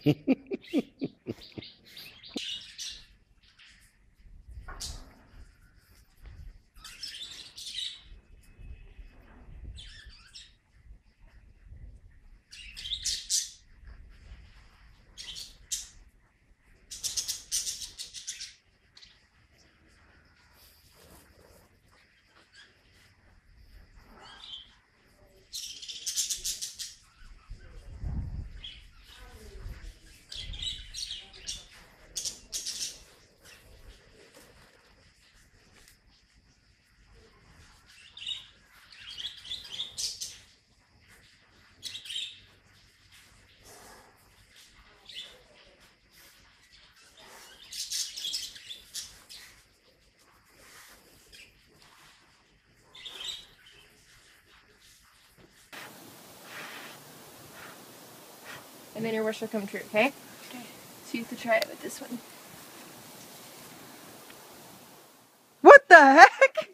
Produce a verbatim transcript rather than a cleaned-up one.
And then your wish will come true, okay? Okay. So you have to try it with this one. What the heck?